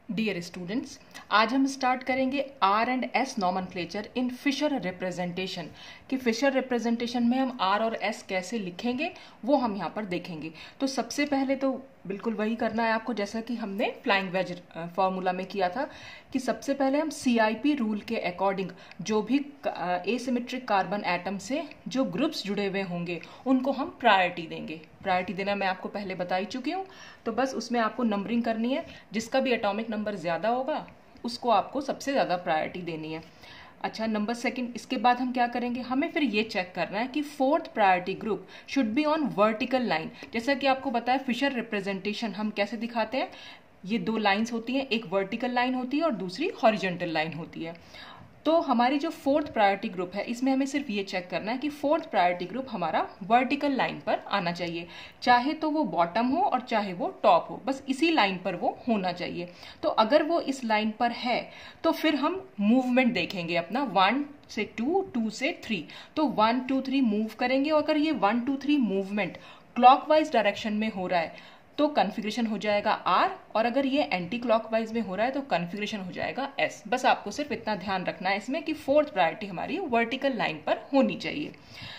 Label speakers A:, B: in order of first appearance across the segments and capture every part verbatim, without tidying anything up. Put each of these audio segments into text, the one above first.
A: Dear students, आज हम start करेंगे R and S nomenclature in Fischer representation कि फिशर रिप्रेजेंटेशन में हम आर और एस कैसे लिखेंगे वो हम यहाँ पर देखेंगे। तो सबसे पहले तो बिल्कुल वही करना है आपको जैसा कि हमने फ्लाइंग वेज फॉर्मूला में किया था कि सबसे पहले हम सी आई पी रूल के अकॉर्डिंग जो भी एसिमेट्रिक कार्बन एटम से जो ग्रुप्स जुड़े हुए होंगे उनको हम प्रायोरिटी देंगे। प्रायोरिटी देना मैं आपको पहले बता ही चुकी हूँ, तो बस उसमें आपको नंबरिंग करनी है। जिसका भी एटॉमिक नंबर ज़्यादा होगा उसको आपको सबसे ज़्यादा प्रायोरिटी देनी है। अच्छा, नंबर सेकंड, इसके बाद हम क्या करेंगे, हमें फिर ये चेक करना है कि fourth priority group should be on vertical line. जैसा कि आपको बताया फिशर रिप्रेजेंटेशन हम कैसे दिखाते हैं, ये दो लाइंस होती हैं, एक वर्टिकल लाइन होती है और दूसरी हॉरिजॉन्टल लाइन होती है। तो हमारी जो फोर्थ प्रायोरिटी ग्रुप है इसमें हमें सिर्फ ये चेक करना है कि फोर्थ प्रायोरिटी ग्रुप हमारा वर्टिकल लाइन पर आना चाहिए, चाहे तो वो बॉटम हो और चाहे वो टॉप हो, बस इसी लाइन पर वो होना चाहिए। तो अगर वो इस लाइन पर है तो फिर हम मूवमेंट देखेंगे अपना वन से टू, टू से थ्री, तो वन टू थ्री मूव करेंगे और अगर ये one two three movement clockwise direction में हो रहा है तो कॉन्फ़िगरेशन हो जाएगा आर, और अगर ये एंटी क्लॉकवाइज में हो रहा है तो कॉन्फ़िगरेशन हो जाएगा एस। बस आपको सिर्फ इतना ध्यान रखना है इसमें कि फोर्थ प्रायोरिटी हमारी वर्टिकल लाइन पर होनी चाहिए।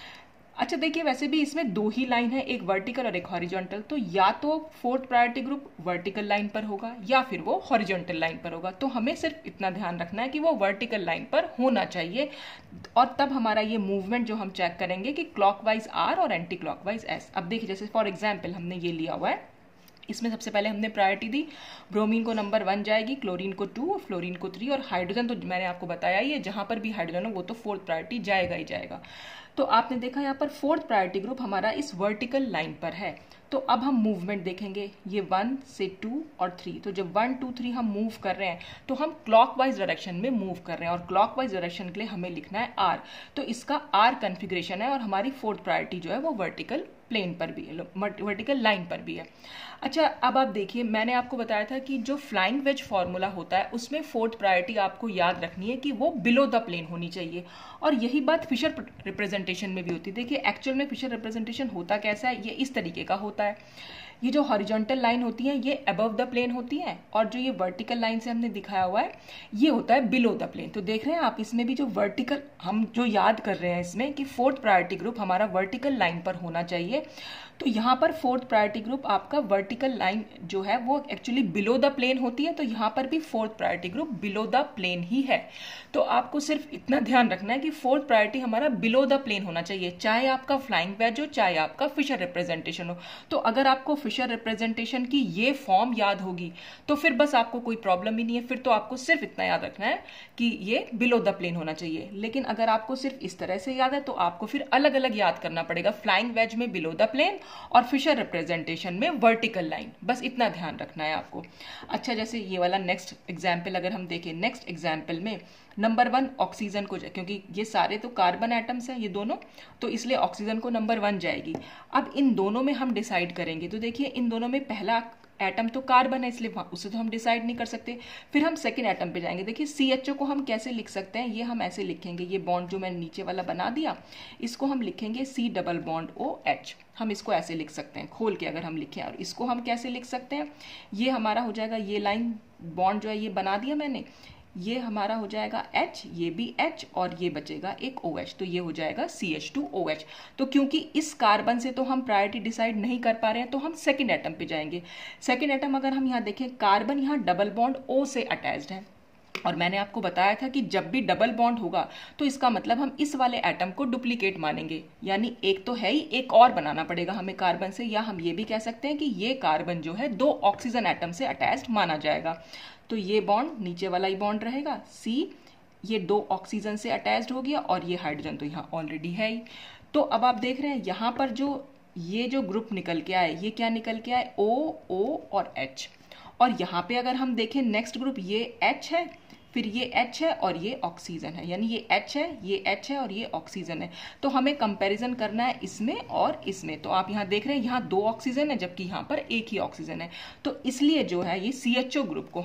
A: अच्छा देखिए, वैसे भी इसमें दो ही लाइन है, एक वर्टिकल और एक हॉरिजॉन्टल, तो या तो fourth priority group vertical line पर होगा या फिर वो हॉरिजॉन्टल लाइन पर होगा। तो हमें सिर्फ इतना ध्यान रखना है कि वो वर्टिकल लाइन पर होना चाहिए, और तब हमारा ये मूवमेंट जो हम चेक करेंगे कि क्लॉकवाइज आर और एंटी क्लॉकवाइज एस। अब देखिए, जैसे फॉर एग्जाम्पल हमने ये लिया हुआ है, इसमें सबसे पहले हमने प्रायोरिटी दी, ब्रोमीन को नंबर वन जाएगी, क्लोरीन को टू, फ्लोरीन को थ्री, और हाइड्रोजन तो मैंने आपको बताया ही है, जहां पर भी हाइड्रोजन हो वो तो फोर्थ प्रायोरिटी जाएगा ही जाएगा। तो आपने देखा यहाँ पर फोर्थ प्रायोरिटी ग्रुप हमारा इस वर्टिकल लाइन पर है। तो अब हम मूवमेंट देखेंगे, ये वन से टू और थ्री, तो जब वन टू थ्री हम मूव कर रहे हैं तो हम क्लॉकवाइज डायरेक्शन में मूव कर रहे हैं, और क्लॉकवाइज डायरेक्शन के लिए हमें लिखना है आर। तो इसका आर कॉन्फ़िगरेशन है और हमारी फोर्थ प्रायोरिटी जो है वो वर्टिकल प्लेन पर भी है, वर्टिकल लाइन पर भी है। अच्छा, अब आप देखिए, मैंने आपको बताया था कि जो फ्लाइंग वेज फॉर्मूला होता है उसमें फोर्थ प्रायोरिटी आपको याद रखनी है कि वो बिलो द प्लेन होनी चाहिए, और यही बात फिशर रिप्रेजेंटेशन में भी होती है। देखिए एक्चुअल में फिशर रिप्रेजेंटेशन होता कैसा है, ये इस तरीके का होता है। ये जो हॉरिजॉन्टल लाइन होती है ये अबव द प्लेन होती है, और जो ये वर्टिकल लाइन से हमने दिखाया हुआ है ये होता है बिलो द प्लेन। तो देख रहे हैं आप, इसमें भी जो वर्टिकल हम जो याद कर रहे हैं इसमें कि फोर्थ प्रायोरिटी ग्रुप हमारा वर्टिकल लाइन पर होना चाहिए, तो यहाँ पर फोर्थ प्रायोरिटी ग्रुप आपका वर्टिकल लाइन जो है वो एक्चुअली बिलो द प्लेन होती है, तो यहाँ पर भी fourth priority group below the plane ही है। तो आपको सिर्फ इतना ध्यान रखना है कि फोर्थ प्रायोरिटी हमारा बिलो द प्लेन होना चाहिए, चाहे आपका फ्लाइंग वेज हो चाहे आपका फिशर रिप्रेजेंटेशन हो। तो अगर आपको फिशर रिप्रेजेंटेशन की ये फॉर्म याद होगी तो फिर बस आपको कोई प्रॉब्लम ही नहीं है, फिर तो आपको सिर्फ इतना याद रखना है कि ये बिलो द प्लेन होना चाहिए। लेकिन अगर आपको सिर्फ इस तरह से याद है तो आपको फिर अलग अलग याद करना पड़ेगा, फ्लाइंग वेज में बिलो द प्लेन और फिशर रिप्रेजेंटेशन में वर्टिकल लाइन, बस इतना ध्यान रखना है आपको। अच्छा, जैसे ये वाला नेक्स्ट एग्जाम्पल अगर हम देखें, नेक्स्ट एग्जाम्पल में नंबर वन ऑक्सीजन को, क्योंकि ये सारे तो कार्बन एटम्स हैं ये दोनों, तो इसलिए ऑक्सीजन को नंबर वन जाएगी। अब इन दोनों में हम डिसाइड करेंगे, तो देखिए इन दोनों में पहला एटम तो कार्बन है इसलिए उसे तो हम डिसाइड नहीं कर सकते। फिर हम सेकंड एटम पे जाएंगे। देखिए सी एच ओ को हम कैसे लिख सकते हैं, ये हम ऐसे लिखेंगे, ये बॉन्ड जो मैंने नीचे वाला बना दिया इसको हम लिखेंगे C double bond O H, हम इसको ऐसे लिख सकते हैं खोल के अगर हम लिखें। और इसको हम कैसे लिख सकते हैं, ये हमारा हो जाएगा, ये लाइन बॉन्ड जो है ये बना दिया मैंने, ये हमारा हो जाएगा H, ये भी H, और ये बचेगा एक OH, तो ये हो जाएगा C H two O H. तो क्योंकि इस कार्बन से तो हम प्रायोरिटी डिसाइड नहीं कर पा रहे हैं तो हम सेकंड एटम पे जाएंगे। सेकंड एटम अगर हम यहाँ देखें, कार्बन यहाँ डबल बॉन्ड O से अटैच्ड है, और मैंने आपको बताया था कि जब भी डबल बॉन्ड होगा तो इसका मतलब हम इस वाले एटम को डुप्लीकेट मानेंगे, यानी एक तो है ही, एक और बनाना पड़ेगा हमें कार्बन से, या हम ये भी कह सकते हैं कि ये कार्बन जो है दो ऑक्सीजन एटम से अटैच्ड माना जाएगा। तो ये बॉन्ड नीचे वाला ही बॉन्ड रहेगा C, ये दो ऑक्सीजन से अटैच्ड हो गया, और ये हाइड्रोजन तो यहाँ ऑलरेडी है ही। तो अब आप देख रहे हैं यहाँ पर जो ये जो ग्रुप निकल के आए, ये क्या निकल के आए, O, O और H। और यहाँ पे अगर हम देखें नेक्स्ट ग्रुप, ये H है, फिर ये H है और ये ऑक्सीजन है, यानी ये H है, ये H है और ये ऑक्सीजन है। तो हमें कंपैरिजन करना है इसमें और इसमें। तो आप यहाँ देख रहे हैं यहाँ दो ऑक्सीजन है जबकि यहाँ पर एक ही ऑक्सीजन है, तो इसलिए जो है ये सी एच ओ ग्रुप को हम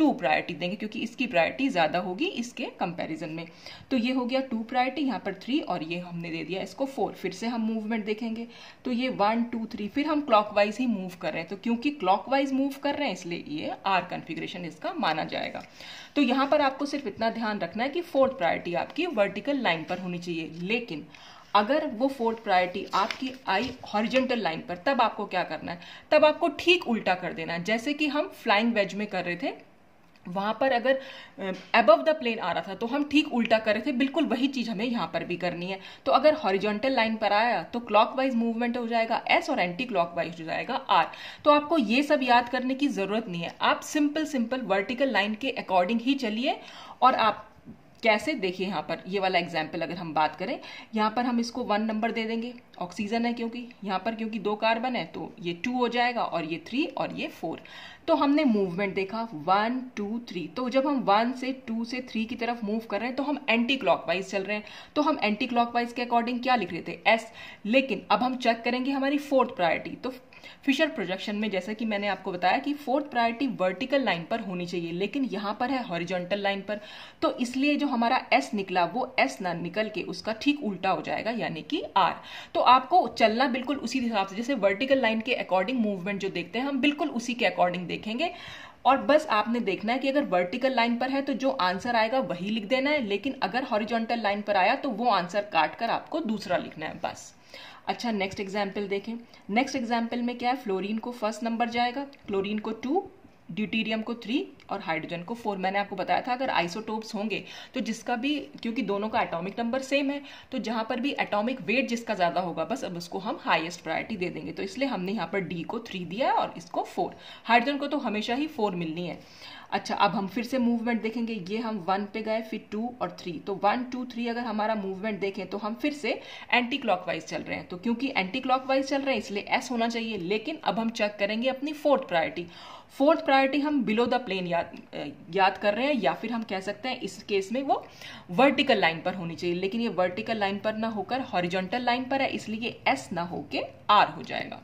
A: टू प्रायोरिटी देंगे क्योंकि इसकी प्रायोरिटी ज़्यादा होगी इसके कंपैरिजन में। तो ये हो गया टू प्रायोरिटी, यहाँ पर थ्री और ये हमने दे दिया इसको फोर। फिर से हम मूवमेंट देखेंगे तो ये वन टू थ्री, फिर हम क्लॉकवाइज ही मूव कर रहे हैं, तो क्योंकि क्लॉकवाइज मूव कर रहे हैं इसलिए ये आर कॉन्फ़िगरेशन इसका माना जाएगा। तो यहाँ पर आपको सिर्फ इतना ध्यान रखना है कि फोर्थ प्रायोरिटी आपकी वर्टिकल लाइन पर होनी चाहिए, लेकिन अगर वो फोर्थ प्रायोरिटी आपकी आई हॉरिजॉन्टल लाइन पर, तब आपको क्या करना है, तब आपको ठीक उल्टा कर देना है। जैसे कि हम फ्लाइंग वेज में कर रहे थे, वहां पर अगर अबव द प्लेन आ रहा था तो हम ठीक उल्टा कर रहे थे, बिल्कुल वही चीज हमें यहाँ पर भी करनी है। तो अगर हॉरिजॉन्टल लाइन पर आया तो क्लॉकवाइज मूवमेंट हो जाएगा एस और एंटी क्लॉकवाइज हो जाएगा आर। तो आपको ये सब याद करने की जरूरत नहीं है, आप सिंपल सिंपल वर्टिकल लाइन के अकॉर्डिंग ही चलिए। और आप कैसे, देखिए यहाँ पर ये वाला एग्जाम्पल अगर हम बात करें, यहाँ पर हम इसको वन नंबर दे देंगे, ऑक्सीजन है क्योंकि यहाँ पर, क्योंकि दो कार्बन है तो ये टू हो जाएगा और ये थ्री और ये फोर। तो हमने मूवमेंट देखा वन टू थ्री, तो जब हम वन से टू से थ्री की तरफ मूव कर रहे हैं तो हम एंटी क्लॉकवाइज चल रहे हैं, तो हम एंटी क्लॉकवाइज के अकॉर्डिंग क्या लिख रहे थे, एस। लेकिन अब हम चेक करेंगे हमारी फोर्थ प्रायोरिटी, तो फिशर प्रोजेक्शन में जैसा कि मैंने आपको बताया कि फोर्थ प्रायोरिटी वर्टिकल लाइन पर होनी चाहिए, लेकिन यहाँ पर है हॉरिजॉन्टल लाइन पर, तो इसलिए जो हमारा एस निकला वो एस ना निकल के उसका ठीक उल्टा हो जाएगा, यानी कि आर। तो आपको चलना बिल्कुल उसी हिसाब से, जैसे वर्टिकल लाइन के अकॉर्डिंग मूवमेंट जो देखते हैं हम बिल्कुल उसी के अकॉर्डिंग देखेंगे। और बस आपने देखना है कि अगर वर्टिकल लाइन पर है तो जो आंसर आएगा वही लिख देना है, लेकिन अगर हॉरिजॉन्टल लाइन पर आया तो वो आंसर काट कर आपको दूसरा लिखना है बस। अच्छा, नेक्स्ट एग्जाम्पल देखें। नेक्स्ट एग्जाम्पल में क्या है, फ्लोरीन को फर्स्ट नंबर जाएगा, क्लोरीन को टू, ड्यूटीरियम को थ्री और हाइड्रोजन को फोर। मैंने आपको बताया था अगर आइसोटोप्स होंगे तो जिसका भी, क्योंकि दोनों का एटॉमिक नंबर सेम है, तो जहां पर भी एटॉमिक वेट जिसका ज्यादा होगा बस अब उसको हम हाईएस्ट प्रायोरिटी दे देंगे। तो इसलिए हमने यहाँ पर डी को थ्री दिया है और इसको फोर। हाइड्रोजन को तो हमेशा ही फोर मिलनी है। अच्छा, अब हम फिर से मूवमेंट देखेंगे, ये हम वन पे गए, फिर टू और थ्री, तो वन टू थ्री अगर हमारा मूवमेंट देखें तो हम फिर से एंटी क्लॉकवाइज चल रहे हैं, तो क्योंकि एंटी क्लॉकवाइज चल रहे हैं इसलिए एस होना चाहिए। लेकिन अब हम चेक करेंगे अपनी फोर्थ प्रायोरिटी। फोर्थ प्रायोरिटी हम बिलो द प्लेन याद याद कर रहे हैं, या फिर हम कह सकते हैं इस केस में वो वर्टिकल लाइन पर होनी चाहिए, लेकिन ये वर्टिकल लाइन पर ना होकर हॉरिजॉन्टल लाइन पर है, इसलिए एस ना होके आर हो जाएगा।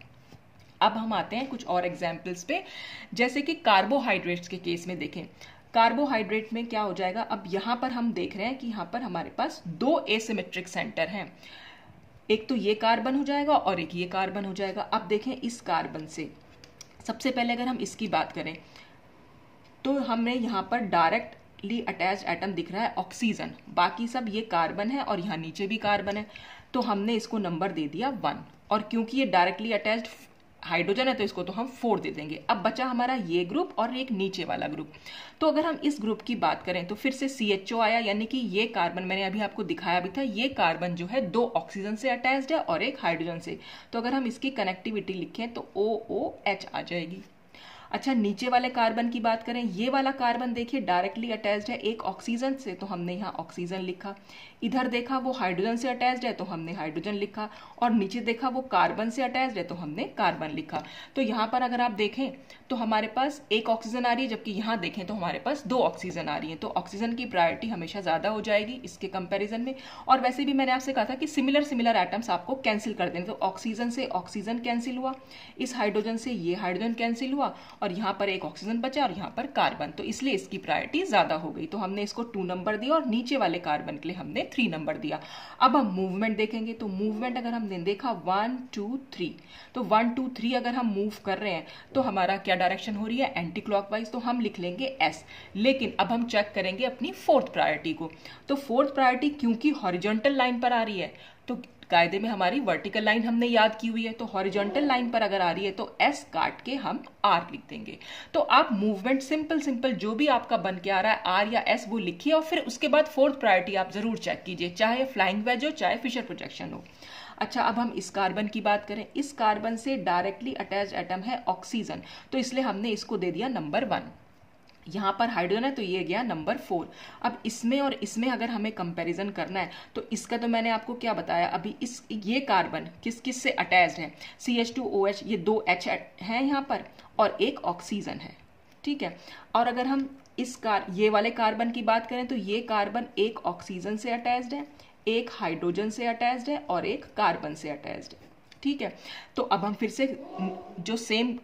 A: अब हम आते हैं कुछ और एग्जाम्पल्स पे, जैसे कि कार्बोहाइड्रेट्स के केस में देखें। कार्बोहाइड्रेट में क्या हो जाएगा, अब यहां पर हम देख रहे हैं कि यहां पर हमारे पास दो एसिमेट्रिक सेंटर हैं, एक तो ये कार्बन हो जाएगा और एक ये कार्बन हो जाएगा। अब देखें इस कार्बन से, सबसे पहले अगर हम इसकी बात करें तो हमें यहां पर डायरेक्टली अटैच्ड एटम दिख रहा है ऑक्सीजन, बाकी सब ये कार्बन है और यहाँ नीचे भी कार्बन है, तो हमने इसको नंबर दे दिया वन। और क्योंकि ये डायरेक्टली अटैच्ड हाइड्रोजन है तो इसको तो हम फोर दे देंगे। अब बचा हमारा ये ग्रुप और एक नीचे वाला ग्रुप। तो अगर हम इस ग्रुप की बात करें तो फिर से सी एच ओ आया, यानी कि ये कार्बन मैंने अभी आपको दिखाया भी था, ये कार्बन जो है दो ऑक्सीजन से अटैच्ड है और एक हाइड्रोजन से, तो अगर हम इसकी कनेक्टिविटी लिखें तो ओ ओ एच आ जाएगी। अच्छा, नीचे वाले कार्बन की बात करें, ये वाला कार्बन देखिए डायरेक्टली अटैच्ड है एक ऑक्सीजन से, तो हमने यहाँ ऑक्सीजन लिखा। इधर देखा वो हाइड्रोजन से अटैच्ड है तो हमने हाइड्रोजन लिखा, और नीचे देखा वो कार्बन से अटैच्ड है तो हमने कार्बन लिखा। तो यहाँ पर अगर आप देखें तो हमारे पास एक ऑक्सीजन आ रही है, जबकि यहाँ देखें तो हमारे पास दो ऑक्सीजन आ रही है, तो ऑक्सीजन की प्रायोरिटी हमेशा ज्यादा हो जाएगी इसके कंपेरिजन में। और वैसे भी मैंने आपसे कहा था कि सिमिलर सिमिलर एटम्स आपको कैंसिल कर देने, तो ऑक्सीजन से ऑक्सीजन कैंसिल हुआ, इस हाइड्रोजन से ये हाइड्रोजन कैंसिल हुआ, और यहाँ पर एक ऑक्सीजन बचा और यहाँ पर कार्बन, तो इसलिए इसकी प्रायोरिटी ज्यादा हो गई। तो हमने इसको टू नंबर दिया और नीचे वाले कार्बन के लिए हमने थ्री नंबर दिया। अब हम मूवमेंट देखेंगे, तो मूवमेंट अगर हमने देखा वन टू थ्री, तो वन टू थ्री अगर हम मूव कर रहे हैं तो हमारा क्या डायरेक्शन हो रही है, एंटी क्लॉकवाइज, तो हम लिख लेंगे एस। लेकिन अब हम चेक करेंगे अपनी फोर्थ प्रायोरिटी को, तो फोर्थ प्रायोरिटी क्योंकि हॉरिजॉन्टल लाइन पर आ रही है तो कायदे में हमारी वर्टिकल लाइन हमने याद की हुई है, तो हॉरिजॉन्टल लाइन पर अगर आ रही है तो एस काट के हम आर लिख देंगे। तो आप मूवमेंट सिंपल सिंपल जो भी आपका बन के आ रहा है आर या एस वो लिखिए, और फिर उसके बाद फोर्थ प्रायोरिटी आप जरूर चेक कीजिए, चाहे फ्लाइंग वेज हो चाहे फिशर प्रोजेक्शन हो। अच्छा, अब हम इस कार्बन की बात करें, इस कार्बन से डायरेक्टली अटैच्ड एटम है ऑक्सीजन, तो इसलिए हमने इसको दे दिया नंबर वन। यहाँ पर हाइड्रोजन है तो ये गया नंबर फोर। अब इसमें और इसमें अगर हमें कंपैरिजन करना है तो इसका तो मैंने आपको क्या बताया अभी, इस ये कार्बन किस किस से अटैच्ड है, C H two O H, ये दो एच है यहाँ पर और एक ऑक्सीजन है, ठीक है। और अगर हम इस कार ये वाले कार्बन की बात करें तो ये कार्बन एक ऑक्सीजन से अटैच्ड है, एक हाइड्रोजन से अटैच्ड है और एक कार्बन से अटैच्ड है, ठीक है। तो अब हम फिर से जो सेम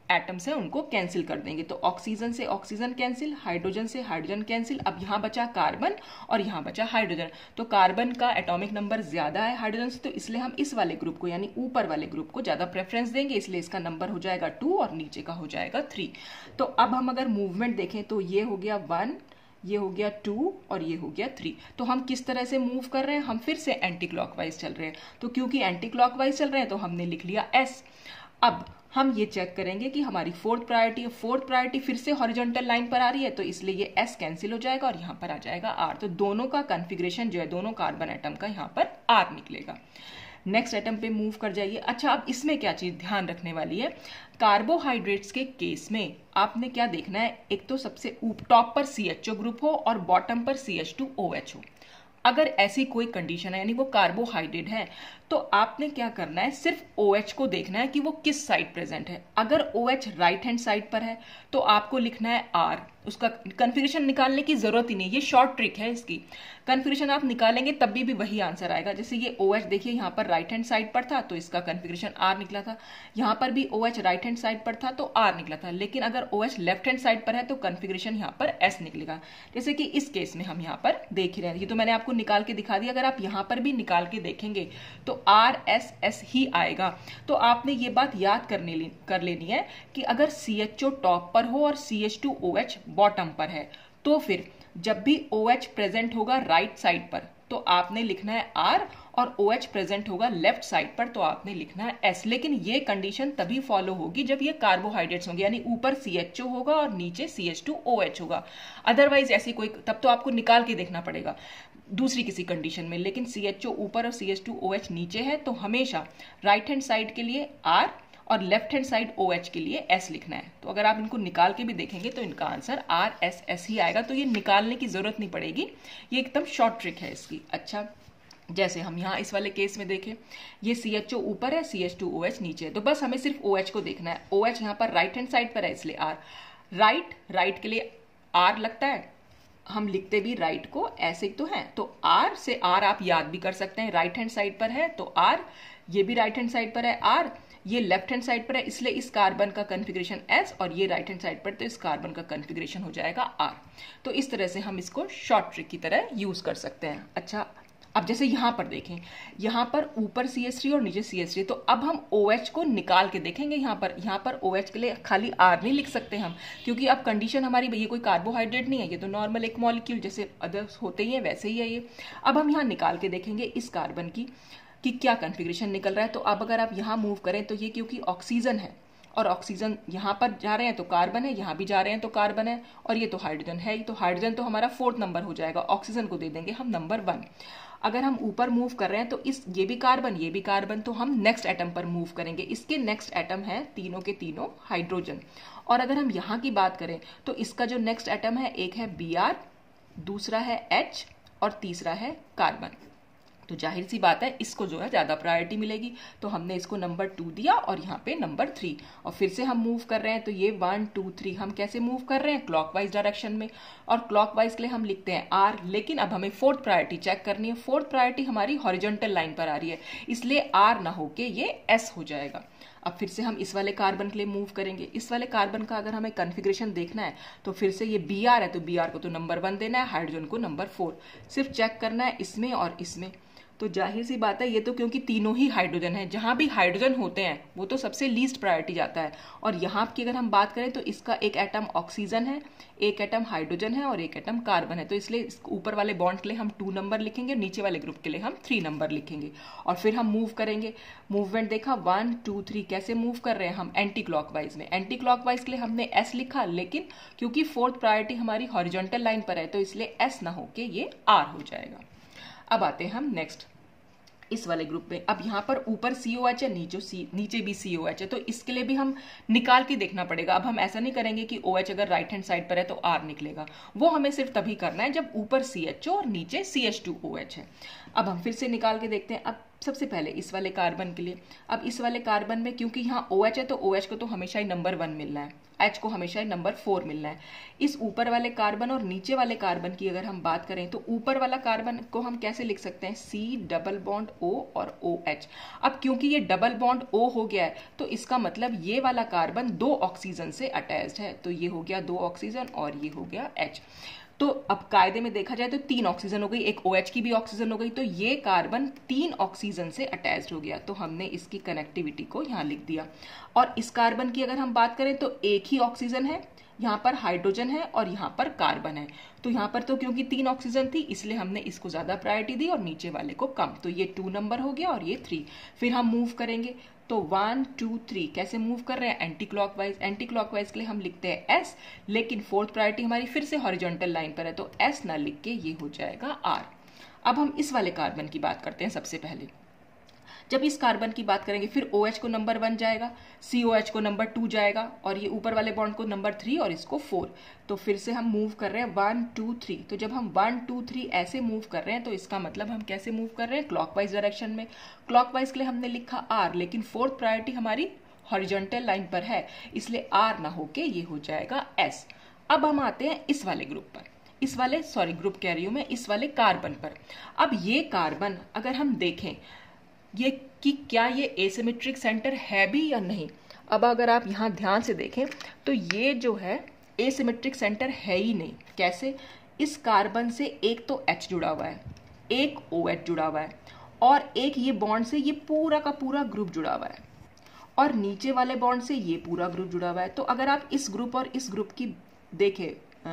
A: एटम्स हैं उनको कैंसिल कर देंगे। तो ऑक्सीजन से ऑक्सीजन कैंसिल, हाइड्रोजन से हाइड्रोजन कैंसिल। अब यहाँ बचा कार्बन और यहाँ बचा हाइड्रोजन। तो कार्बन का एटॉमिक नंबर ज्यादा है हाइड्रोजन से, तो इसलिए हम इस वाले ग्रुप को यानी ऊपर वाले ग्रुप को ज्यादा प्रेफरेंस देंगे, इसलिए इसका नंबर हो जाएगा टू और नीचे का हो जाएगा थ्री। तो अब हम अगर मूवमेंट देखें तो ये हो गया वन, ये हो गया टू और ये हो गया थ्री। तो हम किस तरह से मूव कर रहे हैं, हम फिर से एंटी क्लॉकवाइज चल रहे हैं। तो क्योंकि एंटी क्लॉकवाइज चल रहे हैं तो हमने लिख लिया एस। अब हम ये चेक करेंगे कि हमारी फोर्थ प्रायोरिटी है, फोर्थ प्रायोरिटी फिर से हॉरिजॉन्टल लाइन पर आ रही है, तो इसलिए ये एस कैंसिल हो जाएगा और यहाँ पर आ जाएगा आर। तो दोनों का कन्फिग्रेशन जो है, दोनों कार्बन एटम का यहाँ पर आर निकलेगा। नेक्स्ट एटम पे मूव कर जाइए। अच्छा, अब इसमें क्या चीज ध्यान रखने वाली है, कार्बोहाइड्रेट्स के केस में आपने क्या देखना है, एक तो सबसे टॉप पर सी एच ओ ग्रुप हो और बॉटम पर C H two O H हो। अगर ऐसी कोई कंडीशन है यानी वो कार्बोहाइड्रेट है, तो आपने क्या करना है, सिर्फ OH को देखना है कि वो किस साइड प्रेजेंट है। अगर OH राइट हैंड साइड पर है तो आपको लिखना है R। उसका कन्फिग्रेशन निकालने की जरूरत ही नहीं, ये शॉर्ट ट्रिक है इसकी। कन्फिग्रेशन आप निकालेंगे तब भी, भी वही आंसर आएगा। जैसे ये OH देखिए यहाँ पर राइट हैंड साइड पर था तो इसका कन्फिग्रेशन R निकला था, यहाँ पर भी OH राइट हैंड साइड पर था तो R निकला था। लेकिन अगर OH लेफ्ट हैंड साइड पर है तो कन्फिग्रेशन यहाँ पर S निकलेगा। जैसे कि इस केस में हम यहाँ पर देख ही रहे हैं, ये तो मैंने आपको निकाल के दिखा दिया। अगर आप यहाँ पर भी निकाल के देखेंगे तो आर एस एस ही आएगा। तो आपने ये बात याद करने ली, कर लेनी है कि अगर सी एच ओ टॉप पर हो और C H two O H bottom पर है, तो फिर जब भी OH प्रेजेंट होगा राइट साइड पर तो आपने लिखना है R, और OH प्रेजेंट होगा लेफ्ट साइड पर तो आपने लिखना है S। लेकिन ये कंडीशन तभी फॉलो होगी जब ये कार्बोहाइड्रेट्स होंगे, यानी ऊपर सी एच ओ होगा और नीचे C H two O H होगा। अदरवाइज ऐसी कोई, तब तो आपको निकाल के देखना पड़ेगा दूसरी किसी कंडीशन में। लेकिन सी एच ओ ऊपर और C H two O H नीचे है, तो हमेशा राइट हैंड साइड के लिए R और लेफ्ट हैंड साइड OH के लिए S लिखना है। तो अगर आप इनको निकाल के भी देखेंगे तो इनका आंसर आर एस एस ही आएगा। तो ये निकालने की जरूरत नहीं पड़ेगी, ये एकदम शॉर्ट ट्रिक है इसकी। अच्छा, जैसे हम यहाँ इस वाले केस में देखें, ये सी एच ओ ऊपर है, C H two O H नीचे है, तो बस हमें सिर्फ OH को देखना है। OH यहाँ पर राइट हैंड साइड पर है इसलिए R, राइट राइट के लिए R लगता है। हम लिखते भी राइट को ऐसे तो है, तो R से R आप याद भी कर सकते हैं, राइट हैंड साइड पर है तो R, ये भी राइट हैंड साइड पर है R, ये लेफ्ट हैंड साइड पर है इसलिए इस कार्बन का कन्फिग्रेशन S, और ये राइट हैंड साइड पर तो इस कार्बन का कन्फिग्रेशन हो जाएगा R। तो इस तरह से हम इसको शॉर्ट ट्रिक की तरह यूज कर सकते हैं। अच्छा, अब जैसे यहाँ पर देखें, यहाँ पर ऊपर सी एच थ्री और नीचे सी एच थ्री, तो अब हम OH को निकाल के देखेंगे। यहाँ पर यहाँ पर OH के लिए खाली R नहीं लिख सकते हम, क्योंकि अब कंडीशन हमारी, ये कोई कार्बोहाइड्रेट नहीं है, ये तो नॉर्मल एक मॉलिक्यूल जैसे अदर्स होते ही है वैसे ही है ये। अब हम यहाँ निकाल के देखेंगे इस कार्बन की कि क्या कन्फिग्रेशन निकल रहा है। तो अब अगर आप यहाँ मूव करें तो ये क्योंकि ऑक्सीजन है और ऑक्सीजन यहाँ पर जा रहे हैं तो कार्बन है, यहाँ भी जा रहे हैं तो कार्बन है, और ये तो हाइड्रोजन है ही, तो हाइड्रोजन तो हमारा फोर्थ नंबर हो जाएगा। ऑक्सीजन को दे देंगे हम नंबर वन। अगर हम ऊपर मूव कर रहे हैं तो इस ये भी कार्बन ये भी कार्बन, तो हम नेक्स्ट एटम पर मूव करेंगे। इसके नेक्स्ट एटम है तीनों के तीनों हाइड्रोजन। और अगर हम यहाँ की बात करें तो इसका जो नेक्स्ट एटम है, एक है बी आर, दूसरा है H और तीसरा है कार्बन। तो जाहिर सी बात है इसको जो है ज्यादा प्रायोरिटी मिलेगी, तो हमने इसको नंबर टू दिया और यहाँ पे नंबर थ्री। और फिर से हम मूव कर रहे हैं तो ये वन टू थ्री, हम कैसे मूव कर रहे हैं, क्लॉकवाइज डायरेक्शन में, और क्लॉकवाइज के लिए हम लिखते हैं आर। लेकिन अब हमें फोर्थ प्रायोरिटी चेक करनी है, फोर्थ प्रायोरिटी हमारी हॉरिजॉन्टल लाइन पर आ रही है, इसलिए आर ना होके ये एस हो जाएगा। अब फिर से हम इस वाले कार्बन के लिए मूव करेंगे। इस वाले कार्बन का अगर हमें कन्फिग्रेशन देखना है तो फिर से ये बी आर है तो बी आर को तो नंबर वन देना है, हाइड्रोजन को नंबर फोर। सिर्फ चेक करना है इसमें और इसमें। तो जाहिर सी बात है ये तो क्योंकि तीनों ही हाइड्रोजन है, जहां भी हाइड्रोजन होते हैं वो तो सबसे लीस्ट प्रायोरिटी जाता है। और यहाँ की अगर हम बात करें तो इसका एक एटम ऑक्सीजन है, एक एटम हाइड्रोजन है और एक एटम कार्बन है, तो इसलिए ऊपर वाले बॉन्ड के लिए हम टू नंबर लिखेंगे, नीचे वाले ग्रुप के लिए हम थ्री नंबर लिखेंगे। और फिर हम मूव करेंगे। मूवमेंट देखा वन टू थ्री, कैसे मूव कर रहे हैं हम, एंटी क्लॉकवाइज में। एंटी क्लॉकवाइज के लिए हमने एस लिखा, लेकिन क्योंकि फोर्थ प्रायोरिटी हमारी हॉरिजॉन्टल लाइन पर है तो इसलिए एस ना होके ये आर हो जाएगा। अब आते हैं हम नेक्स्ट इस वाले ग्रुप में। अब यहाँ पर ऊपर सी ओ एच है, नीचे सी नीचे भी सी ओ एच है, तो इसके लिए भी हम निकाल के देखना पड़ेगा। अब हम ऐसा नहीं करेंगे कि ओ एच अगर राइट हैंड साइड पर है तो आर निकलेगा, वो हमें सिर्फ तभी करना है जब ऊपर सी एच ओ और नीचे C H two O H है। अब हम फिर से निकाल के देखते हैं। अब सबसे पहले इस वाले कार्बन के लिए, अब इस वाले कार्बन में क्योंकि यहाँ ओ एच है तो ओ एच को तो हमेशा ही नंबर वन मिलना है, H को हमेशा नंबर फोर मिलना है। इस ऊपर वाले कार्बन और नीचे वाले कार्बन की अगर हम बात करें तो ऊपर वाला कार्बन को हम कैसे लिख सकते हैं, C डबल बॉन्ड O और OH। अब क्योंकि ये डबल बॉन्ड O हो गया है तो इसका मतलब ये वाला कार्बन दो ऑक्सीजन से अटैच्ड है, तो ये हो गया दो ऑक्सीजन और ये हो गया H। तो अब कायदे में देखा जाए तो तीन ऑक्सीजन हो गई, एक OH की भी ऑक्सीजन हो गई, तो ये कार्बन तीन ऑक्सीजन से अटैच्ड हो गया, तो हमने इसकी कनेक्टिविटी को यहाँ लिख दिया। और इस कार्बन की अगर हम बात करें तो एक ही ऑक्सीजन है, यहाँ पर हाइड्रोजन है और यहाँ पर कार्बन है, तो यहाँ पर तो क्योंकि तीन ऑक्सीजन थी इसलिए हमने इसको ज्यादा प्रायोरिटी दी और नीचे वाले को कम, तो ये टू नंबर हो गया और ये थ्री। फिर हम मूव करेंगे तो वन टू थ्री कैसे मूव कर रहे हैं, एंटी क्लॉकवाइज। एंटी क्लॉकवाइज के लिए हम लिखते हैं एस, लेकिन फोर्थ प्रायोरिटी हमारी फिर से हॉरिजॉन्टल लाइन पर है तो एस ना लिख के ये हो जाएगा आर। अब हम इस वाले कार्बन की बात करते हैं। सबसे पहले जब इस कार्बन की बात करेंगे फिर OH को नंबर वन जाएगा, C O H को नंबर टू जाएगा और ये ऊपर वाले बॉन्ड को नंबर थ्री और इसको फोर। तो फिर से हम मूव कर रहे हैं वन टू थ्री। तो जब हम वन टू थ्री ऐसे मूव कर रहे हैं तो इसका मतलब हम कैसे मूव कर रहे हैं, क्लॉकवाइज डायरेक्शन में। क्लॉकवाइज के लिए हमने लिखा आर, लेकिन फोर्थ प्रायोरिटी हमारी हॉरिजॉन्टल लाइन पर है इसलिए आर ना होके ये हो जाएगा एस। अब हम आते हैं इस वाले ग्रुप पर, इस वाले सॉरी ग्रुप कह रही हूं मैं, इस वाले कार्बन पर। अब ये कार्बन अगर हम देखें ये कि क्या ये एसिमेट्रिक सेंटर है भी या नहीं। अब अगर आप यहाँ ध्यान से देखें तो ये जो है एसिमेट्रिक सेंटर है ही नहीं। कैसे, इस कार्बन से एक तो H जुड़ा हुआ है, एक OH जुड़ा हुआ है और एक ये बॉन्ड से ये पूरा का पूरा ग्रुप जुड़ा हुआ है और नीचे वाले बॉन्ड से ये पूरा ग्रुप जुड़ा हुआ है। तो अगर आप इस ग्रुप और इस ग्रुप की देखें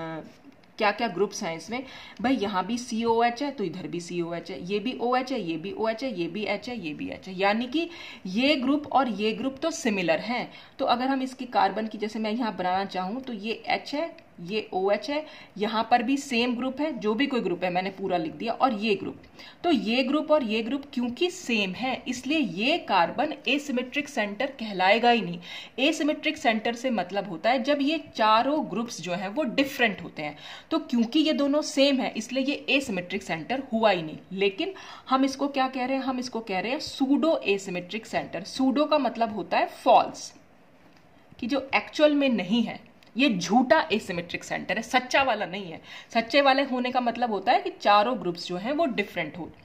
A: क्या क्या ग्रुप्स हैं इसमें, भाई यहाँ भी C O H है तो इधर भी C O H है, ये भी OH है, ये भी OH है, ये भी H है, ये भी H है, यानी कि ये ग्रुप और ये ग्रुप तो सिमिलर हैं। तो अगर हम इसकी कार्बन की जैसे मैं यहाँ बनाना चाहूँ तो ये H है, ये OH है, यहाँ पर भी सेम ग्रुप है, जो भी कोई ग्रुप है मैंने पूरा लिख दिया, और ये ग्रुप, तो ये ग्रुप और ये ग्रुप क्योंकि सेम है इसलिए ये कार्बन एसिमेट्रिक सेंटर कहलाएगा ही नहीं। एसिमेट्रिक सेंटर से मतलब होता है जब ये चारों ग्रुप्स जो हैं वो डिफरेंट होते हैं, तो क्योंकि ये दोनों सेम है इसलिए ये एसिमेट्रिक सेंटर हुआ ही नहीं। लेकिन हम इसको क्या कह रहे हैं, हम इसको कह रहे हैं सूडो एसिमेट्रिक सेंटर। सूडो का मतलब होता है फॉल्स, कि जो एक्चुअल में नहीं है, ये झूठा एसिमेट्रिक सेंटर है, सच्चा वाला नहीं है। सच्चे वाले होने का मतलब होता है कि चारों ग्रुप्स जो हैं वो डिफरेंट हो।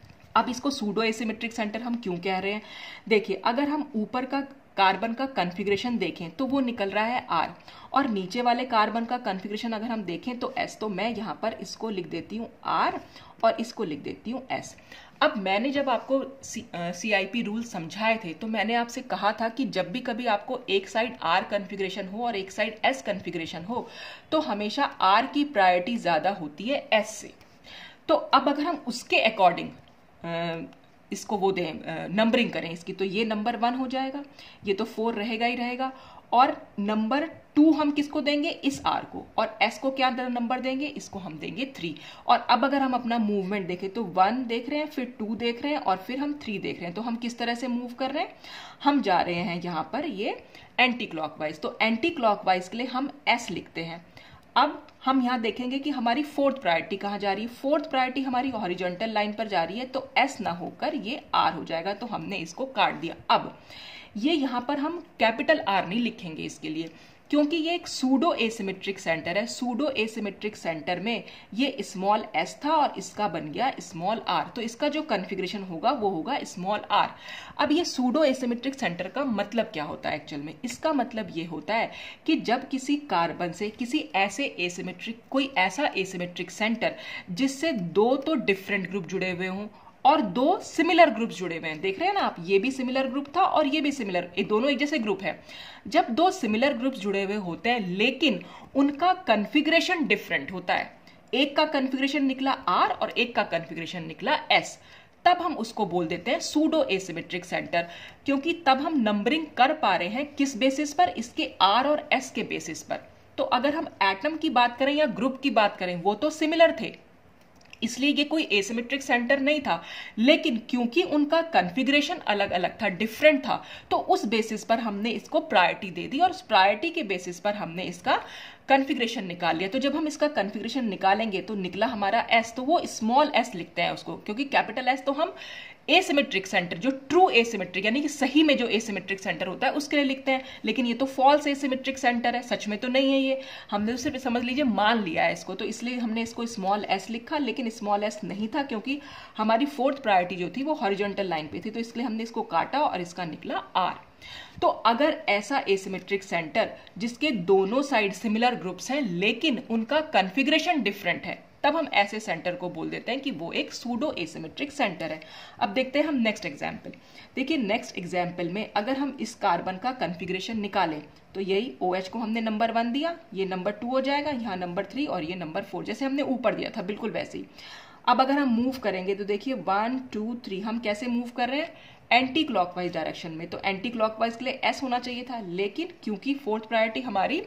A: अब इसको सूडो एसिमेट्रिक सेंटर हम क्यों कह रहे हैं, देखिए अगर हम ऊपर का कार्बन का कॉन्फ़िगरेशन देखें तो वो निकल रहा है आर, और नीचे वाले कार्बन का कॉन्फ़िगरेशन अगर हम देखें तो एस, तो मैं यहाँ पर इसको लिख देती हूँ आर और इसको लिख देती हूँ एस। अब मैंने जब आपको सी आई पी रूल समझाए थे तो मैंने आपसे कहा था कि जब भी कभी आपको एक साइड आर कॉन्फ़िगरेशन हो और एक साइड एस कॉन्फ़िगरेशन हो तो हमेशा आर की प्रायोरिटी ज़्यादा होती है एस से। तो अब अगर हम उसके अकॉर्डिंग इसको वो दें, नंबरिंग करें इसकी, तो ये नंबर वन हो जाएगा, ये तो फोर रहेगा ही रहेगा, और नंबर टू हम किसको देंगे, इस आर को, और एस को क्या नंबर देंगे, इसको हम देंगे थ्री। और अब अगर हम अपना मूवमेंट देखें तो वन देख रहे हैं, फिर टू देख रहे हैं और फिर हम थ्री देख रहे हैं। तो हम किस तरह से मूव कर रहे हैं, हम जा रहे हैं यहाँ पर ये एंटी क्लॉकवाइज, तो एंटी क्लॉकवाइज के लिए हम एस लिखते हैं। अब हम यहाँ देखेंगे कि हमारी फोर्थ प्रायोरिटी कहाँ जा रही है, फोर्थ प्रायोरिटी हमारी हॉरिजॉन्टल लाइन पर जा रही है, तो एस ना होकर ये आर हो जाएगा, तो हमने इसको काट दिया। अब ये यहाँ पर हम कैपिटल आर नहीं लिखेंगे इसके लिए, क्योंकि ये एक सूडो एसिमेट्रिक सेंटर है। सूडो एसिमेट्रिक सेंटर में ये स्मॉल एस था और इसका बन गया स्मॉल आर, तो इसका जो कॉन्फ़िगरेशन होगा वो होगा स्मॉल आर। अब ये सूडो एसिमेट्रिक सेंटर का मतलब क्या होता है एक्चुअल में, इसका मतलब ये होता है कि जब किसी कार्बन से किसी ऐसे एसिमेट्रिक कोई ऐसा एसिमेट्रिक सेंटर जिससे दो तो डिफरेंट ग्रुप जुड़े हुए हों और दो सिमिलर ग्रुप्स जुड़े हुए हैं, देख रहे हैं ना आप, ये भी सिमिलर ग्रुप था और ये भी सिमिलर, ये दोनों एक जैसे ग्रुप है। जब दो सिमिलर ग्रुप्स जुड़े हुए होते हैं लेकिन उनका कॉन्फ़िगरेशन डिफरेंट होता है, एक का कॉन्फ़िगरेशन निकला आर और एक का कॉन्फ़िगरेशन निकला एस, तब हम उसको बोल देते हैं सूडो एसिमेट्रिक सेंटर, क्योंकि तब हम नंबरिंग कर पा रहे हैं किस बेसिस पर, इसके आर और एस के बेसिस पर। तो अगर हम एटम की बात करें या ग्रुप की बात करें वो तो सिमिलर थे, इसलिए ये कोई एसिमेट्रिक सेंटर नहीं था, लेकिन क्योंकि उनका कॉन्फ़िगरेशन अलग अलग था, डिफरेंट था, तो उस बेसिस पर हमने इसको प्रायोरिटी दे दी और उस प्रायोरिटी के बेसिस पर हमने इसका कॉन्फ़िगरेशन निकाल लिया। तो जब हम इसका कॉन्फ़िगरेशन निकालेंगे तो निकला हमारा एस, तो वो स्मॉल एस लिखते हैं उसको, क्योंकि कैपिटल एस तो हम एसिमेट्रिक सेंटर, जो ट्रू एसिमेट्रिक यानी कि सही में जो एसिमेट्रिक सेंटर होता है उसके लिए लिखते हैं, लेकिन ये तो फॉल्स एसिमेट्रिक सेंटर है, सच में तो नहीं है ये, हमने तो सिर्फ समझ लीजिए मान लिया है इसको, तो इसलिए हमने इसको स्मॉल एस लिखा, लेकिन स्मॉल एस नहीं था क्योंकि हमारी फोर्थ प्रायोरिटी जो थी वो हॉरिजॉन्टल लाइन पे थी, तो इसलिए हमने इसको काटा और इसका निकला आर। तो अगर ऐसा एसिमेट्रिक सेंटर जिसके दोनों साइड सिमिलर ग्रुप्स हैं लेकिन उनका कॉन्फ़िगरेशन डिफरेंट है, तब हम ऐसे सेंटर को बोल देते हैं कि वो एक सूडो एसिमेट्रिक सेंटर है। अब देखते हैं हम नेक्स्ट एग्जाम्पल। देखिए नेक्स्ट एग्जाम्पल में अगर हम इस कार्बन का कॉन्फ़िगरेशन निकालें तो यही OH को हमने नंबर वन दिया, ये नंबर टू हो जाएगा, यहाँ नंबर थ्री और ये नंबर फोर, जैसे हमने ऊपर दिया था बिल्कुल वैसे ही। अब अगर हम मूव करेंगे तो देखिए वन टू थ्री, हम कैसे मूव कर रहे हैं, एंटी क्लॉकवाइज डायरेक्शन में। तो एंटी क्लॉकवाइज के लिए एस होना चाहिए था, लेकिन क्योंकि फोर्थ प्रायोरिटी हमारी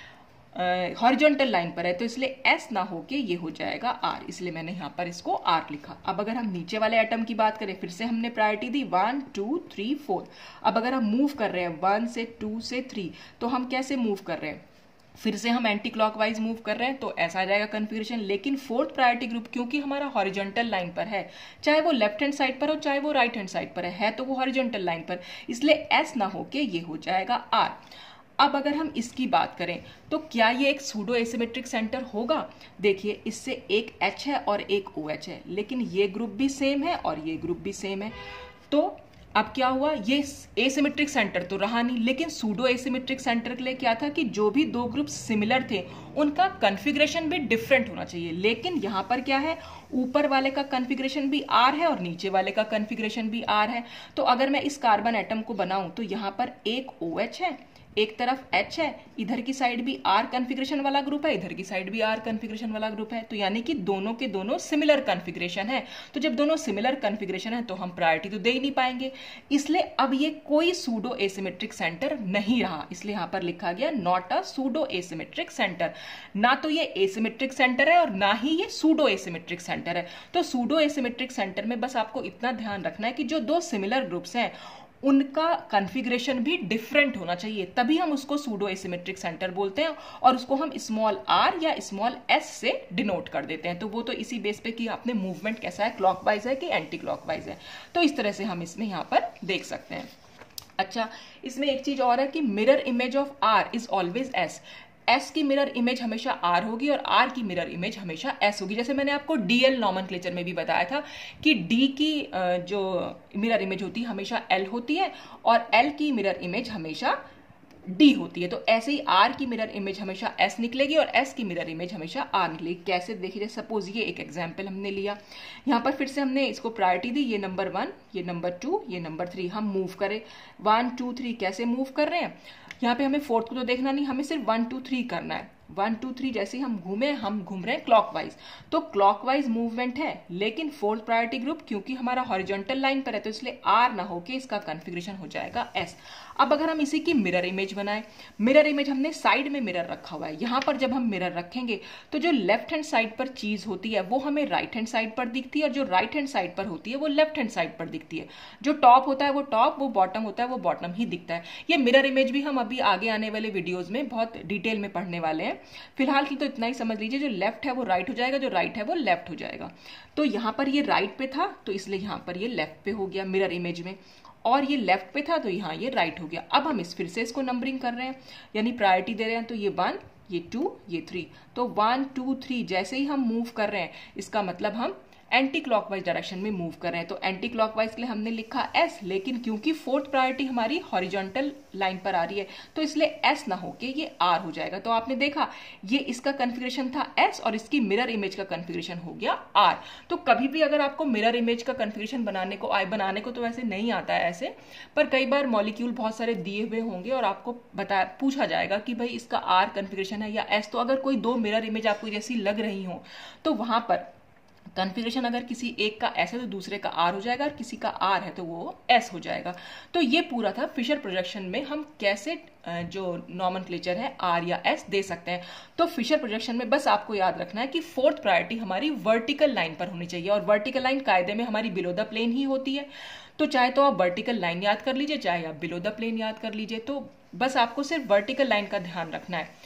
A: हॉरिजॉन्टल लाइन पर है तो इसलिए एस ना होके ये हो जाएगा आर, इसलिए मैंने यहाँ पर इसको आर लिखा। अब अगर हम नीचे वाले एटम की बात करें, फिर से हमने प्रायोरिटी दी वन टू थ्री फोर। अब अगर हम मूव कर रहे हैं वन से टू से थ्री, तो हम कैसे मूव कर रहे हैं, फिर से हम एंटी क्लॉकवाइज मूव कर रहे हैं, तो ऐसा आ जाएगा कॉन्फ़िगरेशन। लेकिन फोर्थ प्रायोरिटी ग्रुप क्योंकि हमारा हॉरिजॉन्टल लाइन पर है, चाहे वो लेफ्ट हैंड साइड पर हो चाहे वो राइट हैंड साइड पर है, है तो वो हॉरिजॉन्टल लाइन पर, इसलिए एस ना होके ये हो जाएगा आर। अब अगर हम इसकी बात करें तो क्या ये एक सूडो एसिमेट्रिक सेंटर होगा? देखिए इससे एक H है और एक OH है, लेकिन ये ग्रुप भी सेम है और ये ग्रुप भी सेम है, तो अब क्या हुआ, ये एसिमेट्रिक सेंटर तो रहा नहीं, लेकिन सूडो एसिमेट्रिक सेंटर के लिए क्या था कि जो भी दो ग्रुप सिमिलर थे उनका कॉन्फ़िगरेशन भी डिफरेंट होना चाहिए। लेकिन यहाँ पर क्या है, ऊपर वाले का कॉन्फ़िगरेशन भी आर है और नीचे वाले का कॉन्फ़िगरेशन भी आर है। तो अगर मैं इस कार्बन एटम को बनाऊं तो यहाँ पर एक OH है, एक तरफ H है, इधर की साइड भी R कॉन्फ़िगरेशन वाला ग्रुप है, इधर की साइड भी R कॉन्फ़िगरेशन वाला ग्रुप है, तो यानी कि दोनों के दोनों सिमिलर कॉन्फ़िगरेशन है। तो जब दोनों सिमिलर कॉन्फ़िगरेशन है तो हम प्रायोरिटी तो दे ही नहीं पाएंगे, इसलिए अब ये कोई सूडो एसिमेट्रिक सेंटर नहीं रहा, इसलिए यहाँ पर लिखा गया not a pseudo asymmetric centre. ना तो ये एसिमेट्रिक सेंटर है और ना ही ये सूडो एसिमेट्रिक सेंटर है। तो सूडो एसिमेट्रिक सेंटर में बस आपको इतना ध्यान रखना है कि जो दो सिमिलर ग्रुप्स हैं उनका कॉन्फ़िगरेशन भी डिफरेंट होना चाहिए, तभी हम उसको सूडो एसिमेट्रिक सेंटर बोलते हैं और उसको हम स्मॉल आर या स्मॉल एस से डिनोट कर देते हैं। तो वो तो इसी बेस पे कि आपने मूवमेंट कैसा है, क्लॉकवाइज है कि एंटी क्लॉकवाइज है, तो इस तरह से हम इसमें यहाँ पर देख सकते हैं। अच्छा, इसमें एक चीज और है कि mirror image of R is always S. S की मिरर इमेज हमेशा आर होगी और आर की मिरर इमेज हमेशा एस होगी। जैसे मैंने आपको डीएल नॉमेनक्लेचर में भी बताया था कि डी की जो मिरर इमेज होती है हमेशा एल होती है और एल की मिरर इमेज हमेशा डी होती है। तो ऐसे ही आर की मिरर इमेज हमेशा एस निकलेगी और एस की मिरर इमेज हमेशा आर निकलेगी। कैसे देखिए, सपोज ये एक एग्जांपल हमने लिया, यहाँ पर फिर से हमने इसको प्रायोरिटी दी, ये नंबर वन, ये नंबर टू, ये नंबर थ्री, हम मूव करें वन टू थ्री, कैसे मूव कर रहे हैं, यहाँ पे हमें फोर्थ को तो देखना नहीं, हमें सिर्फ वन टू थ्री करना है। वन टू थ्री जैसे ही हम घूमे, हम घूम रहे हैं क्लॉकवाइज, तो क्लॉकवाइज मूवमेंट है, लेकिन फोर्थ प्रायोरिटी ग्रुप क्योंकि हमारा हॉरिजॉन्टल लाइन पर है तो इसलिए आर ना होके इसका कॉन्फ़िगरेशन हो जाएगा एस। अब अगर हम इसी की मिरर इमेज बनाएं, मिरर इमेज हमने साइड में मिरर रखा हुआ है, यहाँ पर जब हम मिरर रखेंगे तो जो लेफ्ट हैंड साइड पर चीज होती है वो हमें राइट हैंड साइड पर दिखती है और जो राइट हैंड साइड पर होती है वो लेफ्ट हैंड साइड पर दिखती है। जो टॉप होता है वो टॉप, वो बॉटम होता है वो बॉटम ही दिखता है। ये मिरर इमेज भी हम अभी आगे आने वाले वीडियोज में बहुत डिटेल में पढ़ने वाले हैं, फिलहाल की तो इतना ही समझ लीजिए, जो लेफ्ट है वो राइट हो जाएगा, जो राइट है वो लेफ्ट हो जाएगा। तो यहाँ पर ये राइट पे था तो इसलिए यहाँ पर ये लेफ्ट पे हो गया मिरर इमेज में, और ये लेफ्ट पे था तो यहाँ ये राइट हो गया। अब हम इस फिर से इसको नंबरिंग कर रहे हैं यानी प्रायोरिटी दे रहे हैं, तो ये वन, ये टू, ये थ्री, तो वन टू थ्री जैसे ही हम मूव कर रहे हैं इसका मतलब हम एंटी क्लॉकवाइज डायरेक्शन में मूव कर रहे हैं। तो एंटी क्लॉकवाइज के लिए हमने लिखा एस, लेकिन क्योंकि फोर्थ प्रायोरिटी हमारी हॉरिजॉन्टल लाइन पर आ रही है तो इसलिए एस ना होके ये आर हो जाएगा। तो आपने देखा ये इसका कॉन्फ़िगरेशन था एस और इसकी मिरर इमेज का कॉन्फ़िगरेशन हो गया आर। तो कभी भी अगर आपको मिरर इमेज का कॉन्फ़िगरेशन बनाने को आए, बनाने को तो वैसे नहीं आता है ऐसे, पर कई बार मॉलिक्यूल बहुत सारे दिए हुए होंगे और आपको बता पूछा जाएगा कि भाई इसका आर कॉन्फ़िगरेशन है या एस। तो अगर कोई दो मिरर इमेज आपको जैसी लग रही हो तो वहां पर कॉन्फ़िगरेशन अगर किसी एक का एस है तो दूसरे का आर हो जाएगा और किसी का आर है तो वो एस हो जाएगा। तो ये पूरा था फिशर प्रोजेक्शन में हम कैसे जो नॉमेनक्लेचर है आर या एस दे सकते हैं। तो फिशर प्रोजेक्शन में बस आपको याद रखना है कि फोर्थ प्रायोरिटी हमारी वर्टिकल लाइन पर होनी चाहिए और वर्टिकल लाइन कायदे में हमारी बिलो द प्लेन ही होती है। तो चाहे तो आप वर्टिकल लाइन याद कर लीजिए, चाहे आप बिलो द प्लेन याद कर लीजिए, तो बस आपको सिर्फ वर्टिकल लाइन का ध्यान रखना है।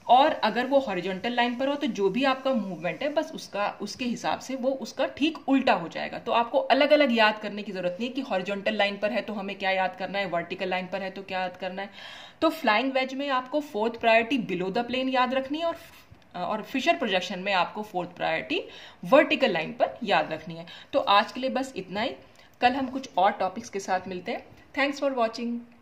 A: और अगर वो हॉरिजॉन्टल लाइन पर हो तो जो भी आपका मूवमेंट है बस उसका उसके हिसाब से वो उसका ठीक उल्टा हो जाएगा। तो आपको अलग अलग याद करने की जरूरत नहीं है कि हॉरिजॉन्टल लाइन पर है तो हमें क्या याद करना है, वर्टिकल लाइन पर है तो क्या याद करना है। तो फ्लाइंग वेज में आपको fourth priority below the plane याद रखनी है, और और फिशर प्रोजेक्शन में आपको फोर्थ प्रायोरिटी वर्टिकल लाइन पर याद रखनी है। तो आज के लिए बस इतना ही, कल हम कुछ और टॉपिक्स के साथ मिलते हैं। Thanks for watching.